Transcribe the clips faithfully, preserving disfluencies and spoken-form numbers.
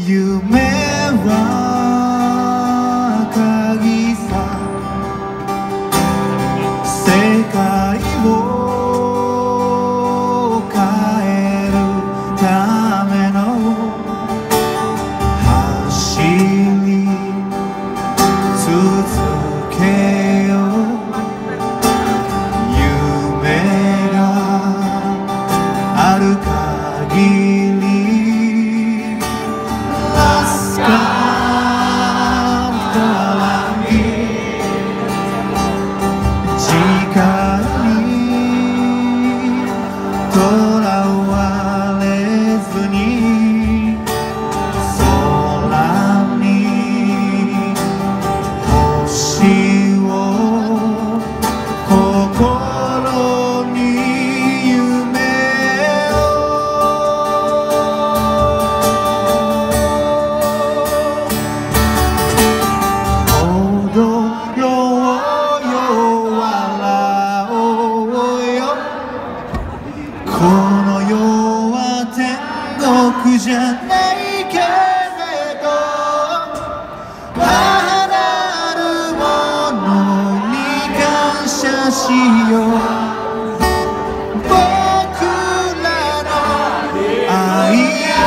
夢は鍵さ世界を変えるための走り続けよう夢がある限りとらわれずに空に星を心に夢を踊ろうよ笑おうよこの世は天国じゃないけれどあらゆるものに感謝しよう僕らの愛を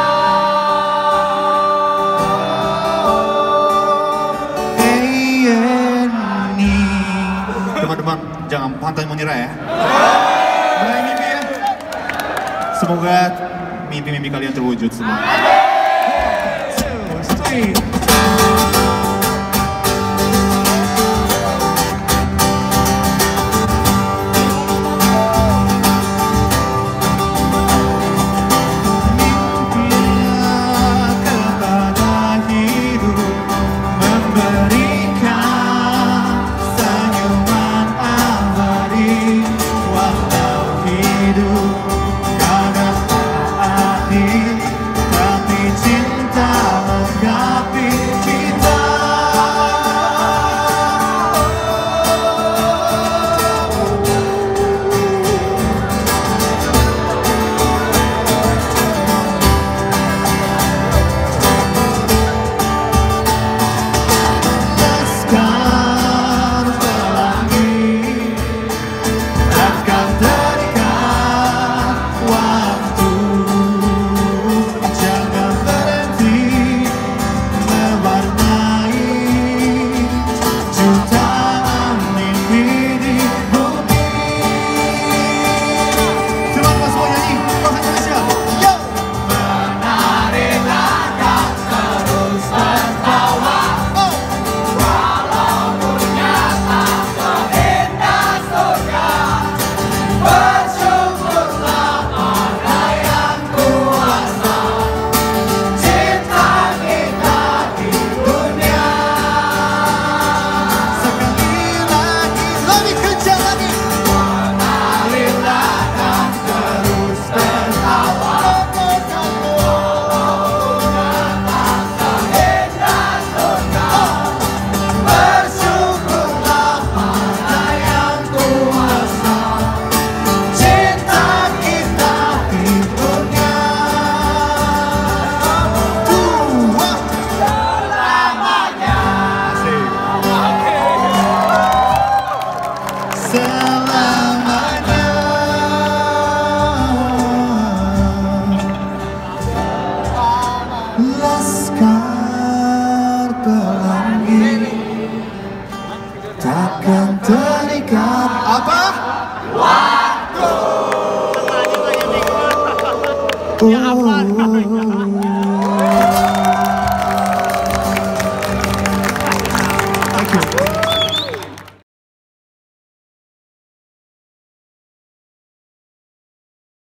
Teman-teman jangan pantang menyerah ya. Mulai mimpi ya. Semoga mimpi-mimpi kalian terwujud semua. One, two, three. Laskar Pelangi takkan terikat apa? Wow.